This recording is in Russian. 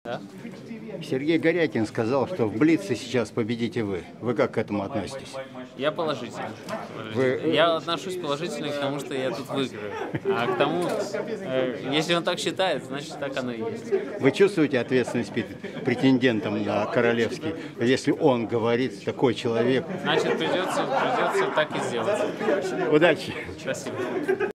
Да? Сергей Горякин сказал, что в Блице сейчас победите вы. Вы как к этому относитесь? Я положительно. Вы- Я отношусь положительно к тому, что я тут выиграю. А к тому, если он так считает, значит так оно и есть. Вы чувствуете ответственность перед претендентом на королевский? Если он говорит, такой человек. Значит, придется так и сделать. Удачи! Спасибо.